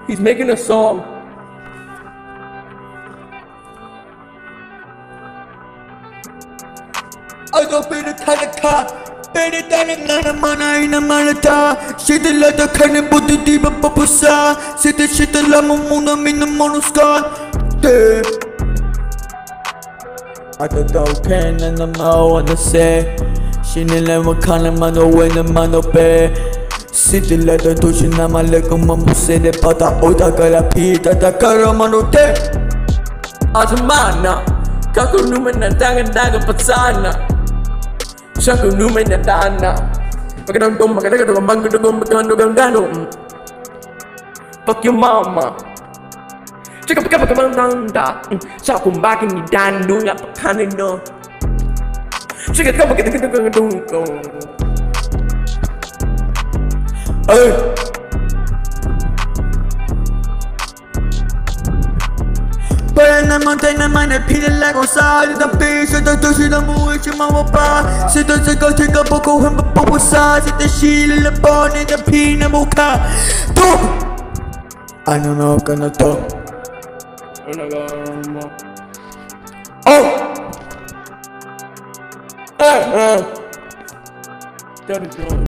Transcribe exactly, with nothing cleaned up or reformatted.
He's making a song. I don't be the kind of car. Better than a lot of money in a manata. Shit the letter can and put the deep up pusa. Sit the shit the lamamuna in the monoscar. I don't know, can and the mo and the say. She never kind of mano when the mano pay. Sit the letter to Shinama like a mamu say the pata ota gala pita da caramano te. Azamana, Kaku Numan and Tangan Daga Patsana. Shaku Numan and Dana. Pagano, Pagano, Pagano, Pagano. Fuck your mama. Check up a couple of Nanda. Shakum back in the Dan doing up a canino. Check a couple of the Hey! But na montagna mine pile la cosa da peso da dosi da muoce ma va se da se go tinga poco hum poco sa se da shile le bone da pina muka tu I don't know gonna talk oh eh eh